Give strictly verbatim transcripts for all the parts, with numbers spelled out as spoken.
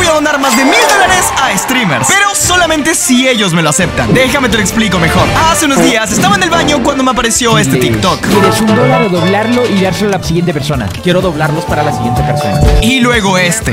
a donar más de mil dólares a streamers, pero solamente si ellos me lo aceptan. Déjame te lo explico mejor. Hace unos días estaba en el baño cuando me apareció este TikTok. ¿Quieres un dólar o doblarlo y dárselo a la siguiente persona? Quiero doblarlos para la siguiente persona. Y luego este.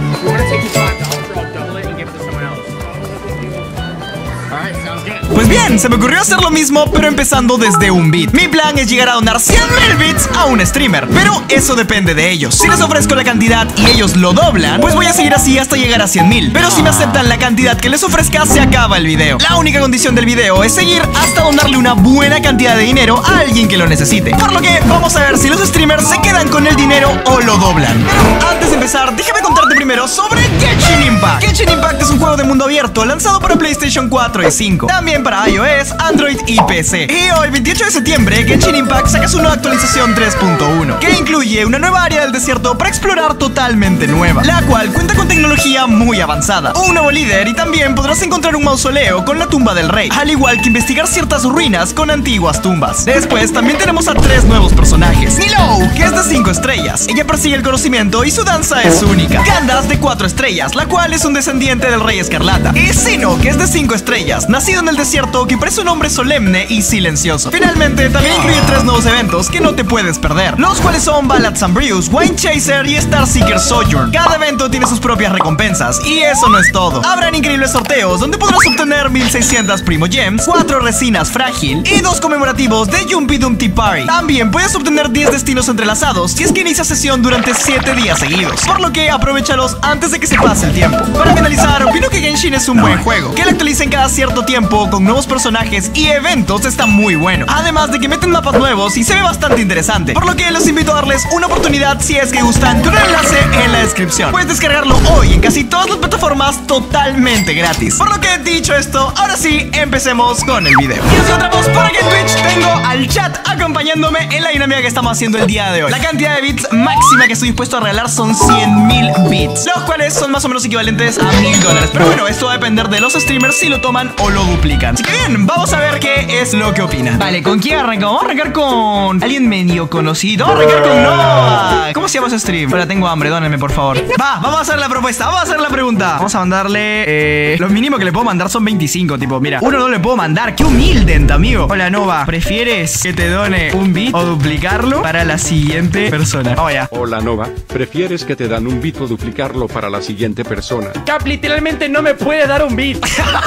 Pues bien, se me ocurrió hacer lo mismo, pero empezando desde un bit. Mi plan es llegar a donar cien mil bits a un streamer, pero eso depende de ellos. Si les ofrezco la cantidad y ellos lo doblan, pues voy a seguir así hasta llegar a cien mil. Pero si me aceptan la cantidad que les ofrezca, se acaba el video. La única condición del video es seguir hasta donarle una buena cantidad de dinero a alguien que lo necesite. Por lo que vamos a ver si los streamers se quedan con el dinero o lo doblan. Pero antes de empezar, déjame contarte primero sobre Genshin Impact. Genshin Impact es un juego de mundo abierto lanzado para PlayStation cuatro y cinco. También para iOS, Android y P C. Y hoy, veintiocho de septiembre, Genshin Impact saca su nueva actualización tres punto uno, que incluye una nueva área del desierto para explorar totalmente nueva, la cual cuenta con tecnología muy avanzada, un nuevo líder y también podrás encontrar un mausoleo con la tumba del rey, al igual que investigar ciertas ruinas con antiguas tumbas. Después también tenemos a tres nuevos personajes. Nilou, que es de cinco estrellas. Ella persigue el conocimiento y su danza es única. Candace, de cuatro estrellas, la cual es un descendiente del rey Escarlata. Y Sino, que es de cinco estrellas, nacido en el desierto, que parece un hombre solemne y silencioso. Finalmente, también incluye tres nuevos eventos que no te puedes perder, los cuales son Ballads and Brews, Wine Chaser y Starseeker Sojourn. Cada evento tiene sus propias recompensas, y eso no es todo. Habrán increíbles sorteos donde podrás obtener mil seiscientos Primo Gems, cuatro resinas frágil y dos conmemorativos de Jumpy Dumpty Party. También puedes obtener diez destinos entrelazados si es que inicias sesión durante siete días seguidos, por lo que aprovechalos antes de que se pase el tiempo. Para finalizar, opino que Genshin es un buen juego, que lo actualicen cada cierto tiempo con nuevos personajes y eventos está muy bueno, además de que meten mapas nuevos y se ve bastante interesante, por lo que los invito a darles una oportunidad si es que gustan, con el enlace en la descripción. Puedes descargarlo hoy en casi todas las plataformas totalmente gratis. Por lo que dicho esto, ahora sí, empecemos con el video. Y nos encontramos por aquí en Twitch. Tengo al chat acompañándome en la dinámica que estamos haciendo el día de hoy. La cantidad de bits máxima que estoy dispuesto a regalar son cien mil bits, los cuales son más o menos equivalentes a mil dólares. Pero bueno, esto va a depender de los streamers si lo toman o lo duplican. Así que bien, vamos a ver qué es lo que opinan. Vale, ¿con quién arrancamos? Vamos a arrancar con alguien medio conocido. Vamos a arrancar con Noah. ¿Cómo se llama ese stream? Ahora tengo hambre, dónenme por favor. Va, vamos a hacer la propuesta, vamos a hacer la pregunta. Vamos a mandarle, eh, lo mínimo que le puedo mandar son veinticinco, tipo, mira, uno no le puedo mandar. Qué humilde, amigo. Hola, Nova, ¿prefieres que te done un bit o duplicarlo para la siguiente persona? Vamos allá. Hola, Nova, ¿prefieres que te dan un bit o duplicarlo para la siguiente persona? Cap literalmente no me puede dar un bit.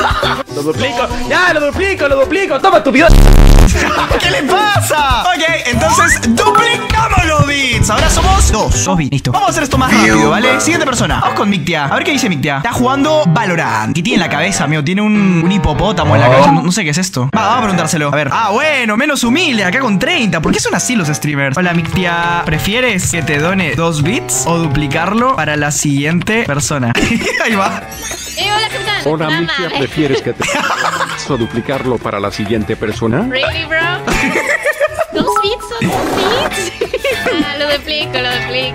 Lo duplico, ya, lo duplico, lo duplico. Toma tu video. ¿Qué le pasa? Ok, entonces duplicamos los bits. Ahora somos dos. Dos bits, listo. Vamos a hacer esto más rápido, ¿vale? Siguiente persona. Vamos con Mictia. A ver qué dice Mictia. Está jugando Valorant. ¿Qué tiene en la cabeza, amigo? Tiene un, un hipopótamo en la cabeza. No, no sé qué es esto. Va, vamos a preguntárselo. A ver. Ah, bueno, menos humilde. Acá con treinta. ¿Por qué son así los streamers? Hola, Mictia. ¿Prefieres que te done dos bits o duplicarlo para la siguiente persona? Ahí va. Eh, hola, capitán. Hola, Mamá. Mictia, ¿prefieres que te o duplicarlo para la siguiente persona? Really, bro? ¿Dos bits son dos bits? Ah, lo duplico, lo duplico.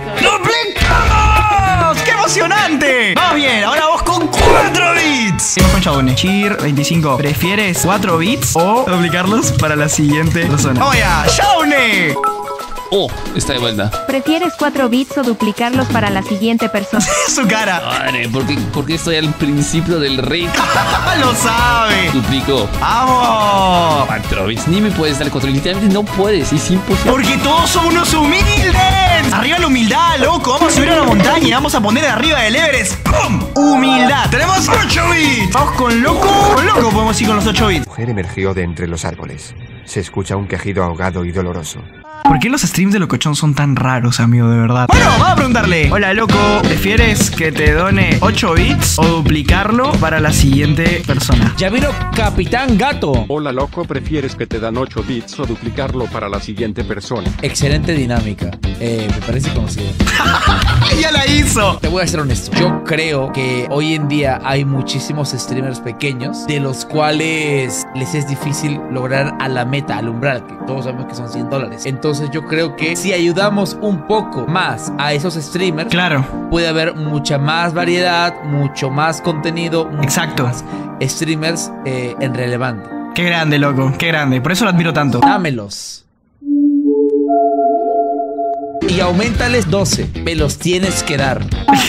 ¡Duplicamos! ¡Qué emocionante! Vamos bien, ahora vos con cuatro bits. Seguimos con Shaune. Cheer veinticinco. ¿Prefieres cuatro bits o duplicarlos para la siguiente persona? ¡Vamos allá! ¡Shaune! Oh, está de vuelta. ¿Prefieres cuatro bits o duplicarlos para la siguiente persona? Su cara. Madre, ¿por qué, por qué estoy al principio del rey? Lo sabe. Duplico. ¡Vamos! cuatro bits. Ni me puedes dar cuatro. Literalmente no puedes. Es imposible. Porque todos somos unos humildes. Arriba la humildad, loco. Vamos a subir a la montaña y vamos a poner arriba del Everest. ¡Pum! Humildad. Tenemos ocho bits. Vamos con loco. Con loco podemos ir con los ocho bits. La mujer emergió de entre los árboles. Se escucha un quejido ahogado y doloroso. ¿Por qué los streams de Locochón son tan raros, amigo, de verdad? Bueno, vamos a preguntarle. Hola, loco, ¿prefieres que te done ocho bits o duplicarlo para la siguiente persona? Ya vino Capitán Gato. Hola, loco, ¿prefieres que te dan ocho bits o duplicarlo para la siguiente persona? Excelente dinámica. Eh, me parece conocida. ¡Ya la hizo! Te voy a ser honesto. Yo creo que hoy en día hay muchísimos streamers pequeños de los cuales les es difícil lograr a la meta, al umbral, que todos sabemos que son cien dólares. Entonces yo creo que si ayudamos un poco más a esos streamers, claro, puede haber mucha más variedad, mucho más contenido, exacto, más streamers eh, en relevante. Qué grande, loco, qué grande. Por eso lo admiro tanto. Dámelos. Y aumentales doce. Me los tienes que dar.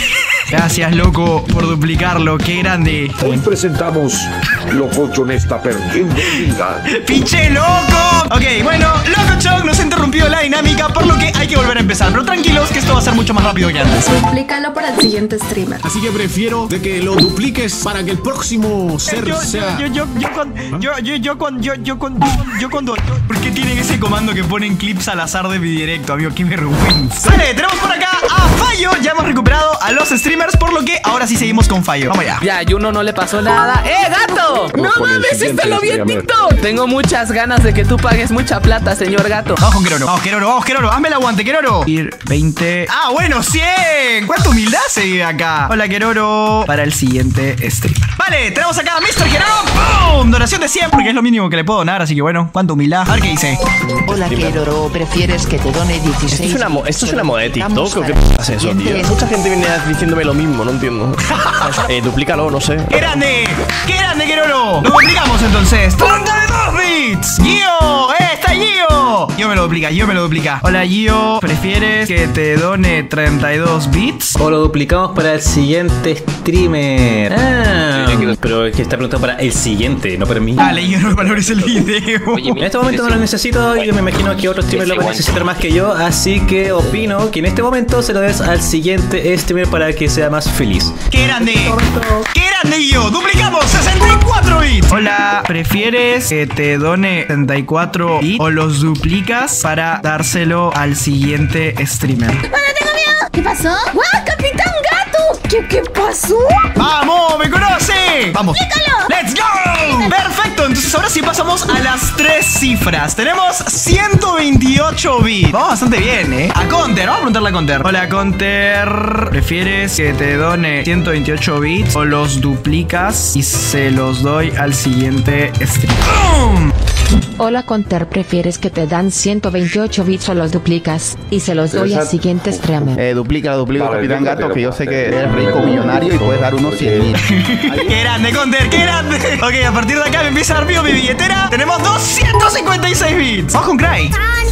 Gracias, loco, por duplicarlo. Qué grande. Hoy presentamos lo Colchonesta perdiendo vida. ¡Pinche loco! Ok, bueno, Loco Chong nos interrumpió la dinámica, por lo que hay que volver a empezar. Pero tranquilos, que esto va a ser mucho más rápido que antes. Duplícalo para el siguiente streamer. Así que prefiero de que lo dupliques para que el próximo ser yo, sea... Yo, yo, yo, yo, con, yo, yo, yo, con, yo, yo, con, yo, yo, cuando... ¿Por qué tienen ese comando que ponen clips al azar de mi directo, amigo? ¡Qué vergüenza! Vale, tenemos por acá a Fallo. Ya hemos recuperado a los streamers, por lo que ahora sí seguimos con Fallo. Vamos allá. Ya, a Juno no le pasó nada. ¡Eh, gato! ¡No mames, esto lo vi en TikTok! Tengo muchas ganas de que tú pagues mucha plata, señor gato. Vamos con Keroro, vamos Keroro, vamos Keroro. Hazme el aguante, Keroro. Ir veinte. Ah, bueno, cien. ¿Cuánta humildad se vive acá? Hola, Keroro. Para el siguiente streamer. Vale, tenemos acá a mister Keroro. ¡Pum! Donación de cien, porque es lo mínimo que le puedo donar. Así que bueno, cuánta humildad. A ver qué dice. Hola, Keroro. ¿Prefieres que te done dieciséis? ¿Esto es una, mo ¿esto es una moda de TikTok o qué pasa eso, tío? Mucha gente viene diciéndome lo mismo, no entiendo. eh, duplícalo, no sé. ¡Qué grande! ¡Qué grande, Keroro! Lo duplicamos entonces. ¡treinta y dos bits! ¡Gio! ¡Eh! ¡Está Gio! Gio me lo duplica, Gio me lo duplica. Hola, Gio. ¿Prefieres que te done treinta y dos bits? O lo duplicamos para el siguiente streamer. Ah, pero es que está preguntando para el siguiente, no para mí. Dale, Gio, no valores el video. Oye, en este momento no lo necesito. Yo me imagino que otro streamer lo va a necesitar más que yo. Así que opino que en este momento se lo des al siguiente streamer para que sea más feliz. ¡Qué grande! ¡Qué grande, Gio! ¡Duplicamos sesenta y cuatro bits! Hola, ¿prefieres que te done sesenta y cuatro bits o los duplicas para dárselo al siguiente streamer? ¡Hola, tengo miedo! ¿Qué pasó? ¡Guau, Capitán Gato! ¿Qué, qué pasó? ¡Vamos! ¡Me conoce! ¡Vamos! ¡Explícalo! ¡Let's go! Perfecto, entonces ahora sí pasamos a las tres cifras. Tenemos ciento veintiocho bits. Vamos bastante bien, ¿eh? A Conter, vamos a preguntarle a Conter. Hola, Conter. ¿Prefieres que te done ciento veintiocho bits o los duplicas y se los doy al siguiente stream? ¡Bum! Hola, Conter, ¿prefieres que te dan ciento veintiocho bits o los duplicas y se los doy al siguiente streamer? Eh, duplica, duplica, vale, Capitán Gato, que yo sé que eres rico millonario y puedes dar unos cien mil. ¡Qué grande, Conter! ¡Qué grande! Ok, a partir de acá me empieza a dar mío mi billetera. Tenemos doscientos cincuenta y seis bits. Vamos con Cry.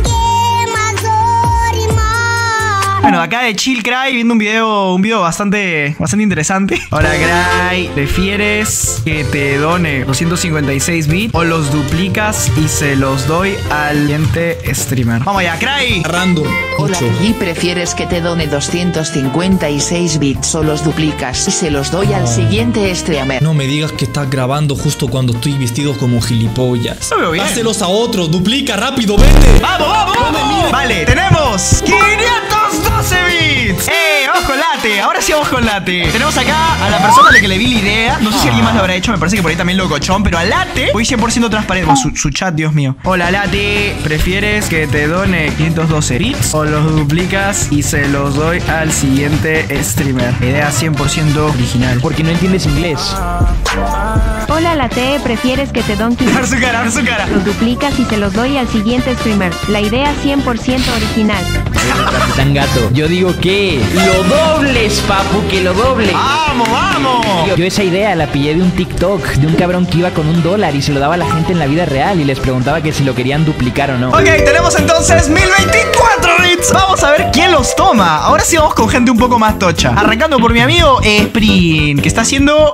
Bueno, acá de Chill Cry viendo un video, un video bastante, bastante interesante. Hola, Cry. ¿Prefieres que te done doscientos cincuenta y seis bits o los duplicas y se los doy al siguiente streamer? Vamos allá, Cry. Random. Hola, ¿y prefieres que te done doscientos cincuenta y seis bits o los duplicas y se los doy al siguiente streamer? No me digas que estás grabando justo cuando estoy vestido como gilipollas. No veo bien. Dáselos a otros, duplica rápido, vete. ¡Vamos, vamos, vamos! Vale, tenemos quinientos doce bits. ¡Eh! ¡Vamos con Late! Ahora sí vamos con Late. Tenemos acá a la persona a la que le vi la idea. No sé si alguien más lo habrá hecho. Me parece que por ahí también Locochón. Pero a Late voy cien por ciento transparente. Oh, su, su chat, Dios mío. Hola, Late. ¿Prefieres que te done quinientos doce bits o los duplicas y se los doy al siguiente streamer? Idea cien por ciento original. Porque no entiendes inglés. Hola, Late, ¿prefieres que te don Ver su cara, ver su cara. los duplicas y se los doy al siguiente streamer? La idea cien por ciento original. Capitán Gato, yo digo que lo dobles, papu, que lo dobles. ¡Vamos, vamos! Yo, yo esa idea la pillé de un TikTok de un cabrón que iba con un dólar y se lo daba a la gente en la vida real y les preguntaba que si lo querían duplicar o no. Ok, tenemos entonces mil veinticuatro bits. Vamos a ver quién los toma. Ahora sí vamos con gente un poco más tocha. Arrancando por mi amigo Sprint, que está haciendo...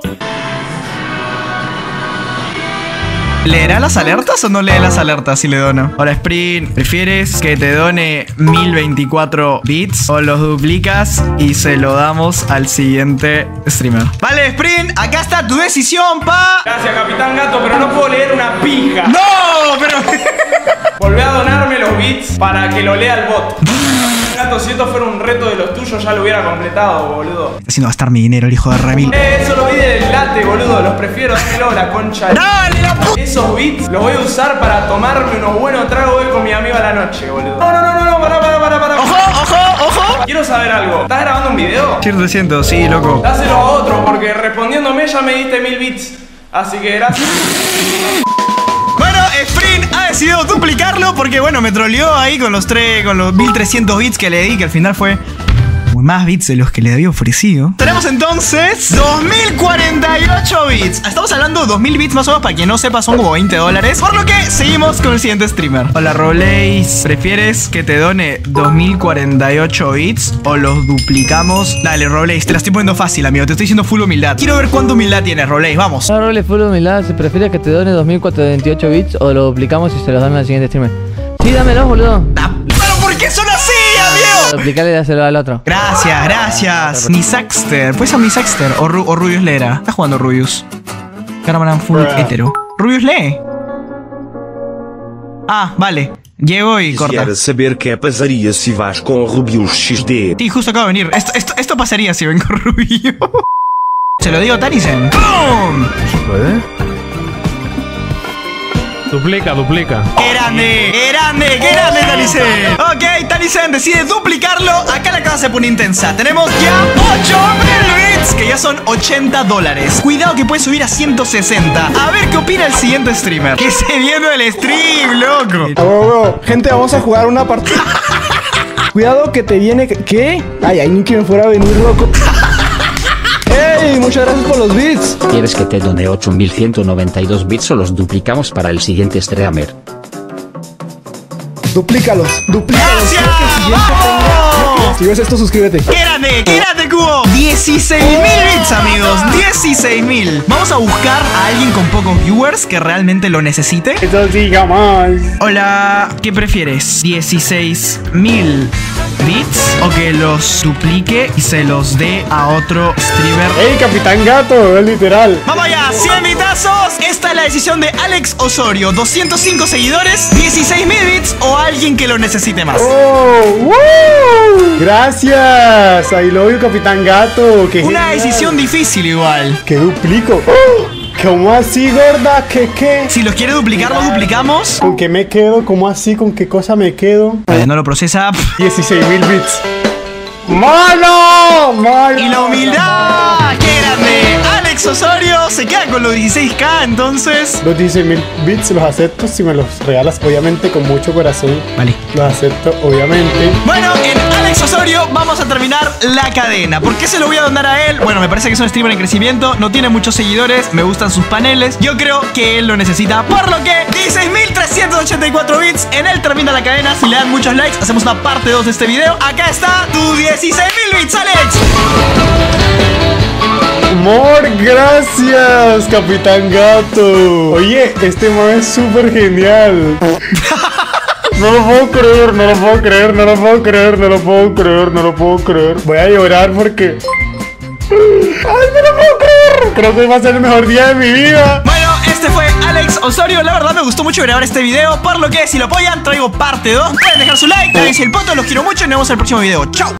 ¿Leerá las alertas o no lee las alertas si le dono? Hola, Sprint. ¿Prefieres que te done mil veinticuatro bits o los duplicas y se lo damos al siguiente streamer? Vale, Sprint, acá está tu decisión, pa. Gracias, Capitán Gato, pero no puedo leer una pija. ¡No! Pero... Volvé a donarme los bits para que lo lea el bot. Gato, si esto fuera un reto de los tuyos ya lo hubiera completado, boludo. Está haciendo gastar mi dinero el hijo de Ramil. Eh, eso lo vi del Late, boludo. Los prefiero, dámelo, la concha. ¡Dale, la p... Esos bits los voy a usar para tomarme unos buenos tragos hoy con mi amigo a la noche, boludo. No, no, no, no, pará, pará, pará, pará. ¡Ojo, ojo, ojo! Quiero saber algo. ¿Estás grabando un video? cien, ciento, sí, loco. Dáselo a otro, porque respondiéndome ya me diste mil bits. Así que gracias. Bueno, Sprint ha decidido duplicarlo porque, bueno, me troleó ahí con los, tres, con los mil trescientos bits que le di, que al final fue... más bits de los que le había ofrecido. Tenemos entonces dos mil cuarenta cuarenta y ocho bits. Estamos hablando de dos mil bits más o menos, para quien no sepa, son como veinte dólares. Por lo que seguimos con el siguiente streamer. Hola, Rolex. ¿Prefieres que te done dos mil cuarenta y ocho bits o los duplicamos? Dale, Rolex, te la estoy poniendo fácil, amigo. Te estoy diciendo full humildad. Quiero ver cuánta humildad tienes, Rolex. Vamos. No, Rolex, full humildad. Si prefieres que te done dos mil cuarenta y ocho bits o lo duplicamos y se los dame al siguiente streamer. Sí, dámelo, boludo. ¿Pero por qué son así, amigo? Duplicarle y dáselo al otro. Gracias, gracias. Misaxter. ¿Puedes a Misaxter o, Ru o Rubius Lera? Está jugando Rubius. Caramaran full hetero. Rubius lee. Ah, vale. Llego y corta. Quisiera saber qué pasaría si vas con Rubius X D. Sí, justo acabo de venir. Esto, esto, esto pasaría si vengo Rubius. Se lo digo a Tanisen. ¡Pum! ¿Se puede? Duplica, duplica. ¡Qué grande! ¡Qué grande! ¡Qué grande, Tanisen! Ok, Tanisen decide duplicarlo. Acá la cosa se pone intensa. Tenemos ya ocho mil bits, que ya son ochenta dólares. Cuidado que puede subir a ciento sesenta. A ver qué opina el siguiente streamer. Que se viene el stream, loco. Oh, oh, oh. Gente, vamos a jugar una partida. Cuidado que te viene... ¿Qué? Ay, ay, ni que me fuera a venir, loco. ¡Ey! Muchas gracias por los bits. ¿Quieres que te done ocho mil ciento noventa y dos bits o los duplicamos para el siguiente streamer? Duplícalos, duplícalos. ¡Gracias! ¡Vamos! Si ves esto, suscríbete. ¡Qué grande! ¡Qué grande, Cubo! dieciséis mil bits, amigos. dieciséis mil. Vamos a buscar a alguien con pocos viewers que realmente lo necesite. Eso diga más. Hola, ¿qué prefieres? ¿dieciséis mil bits o que los duplique y se los dé a otro streamer? ¡Ey, Capitán Gato! Es literal. ¡Vamos allá! ¡cien bitazos! Esta es la decisión de Alex Osorio. doscientos cinco seguidores, dieciséis mil bits o alguien que lo necesite más. ¡Oh! ¡Woo! ¡Gracias! I love you, Capitán Gato. ¡Qué Una genial! decisión difícil igual. ¿Qué duplico? ¡Oh! ¿Cómo así, gorda? ¿Qué qué? Si los quiere duplicar, lo duplicamos. ¿Con qué me quedo? ¿Cómo así? ¿Con qué cosa me quedo? Pues no lo procesa. dieciséis mil bits. ¡Mano! ¡Mano! ¡Y la humildad! ¡Qué grande! Alex Osorio se queda con los dieciséis K, entonces. Los dieciséis mil bits los acepto si me los regalas, obviamente, con mucho corazón. Vale. Los acepto, obviamente. Bueno, en Alex Osorio vamos a terminar la cadena. ¿Por qué se lo voy a donar a él? Bueno, me parece que es un streamer en crecimiento, no tiene muchos seguidores, me gustan sus paneles. Yo creo que él lo necesita, por lo que dieciséis mil trescientos ochenta y cuatro bits. En él termina la cadena. Si le dan muchos likes, hacemos una parte dos de este video. Acá está tu dieciséis mil bits, Alex. Amor, gracias, Capitán Gato. Oye, este man es súper genial. No lo puedo creer, no lo puedo creer, no lo puedo creer, no lo puedo creer, no lo puedo creer. Voy a llorar porque... ¡Ay, no lo puedo creer! Creo que hoy va a ser el mejor día de mi vida. Bueno, este fue Alex Osorio. La verdad me gustó mucho grabar este video, por lo que si lo apoyan traigo parte dos. Pueden dejar su like, dense el poto, los quiero mucho y nos vemos en el próximo video. ¡Chao!